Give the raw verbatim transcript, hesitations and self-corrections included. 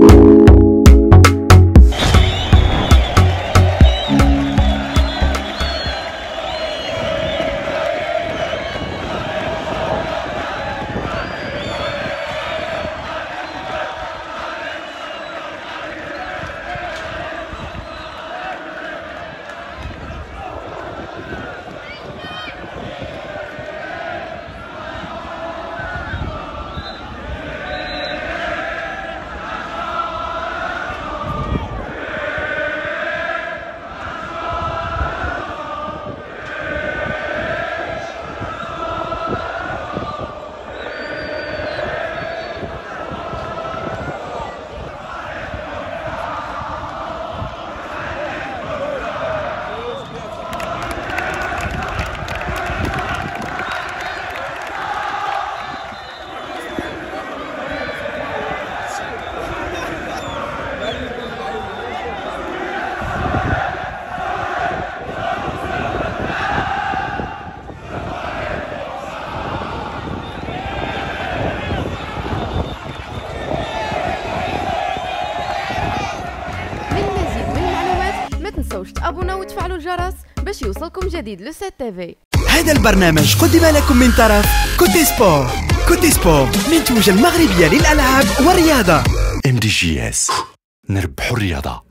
تابونا وتفعلوا الجرس باش يوصلكم جديد لو سيت تي في. هذا البرنامج قدم لكم من طرف كوتي سبور. كوتي سبور منتوجة المغربية للألعاب والرياضة. ام دي جي اس، نربحوا الرياضة.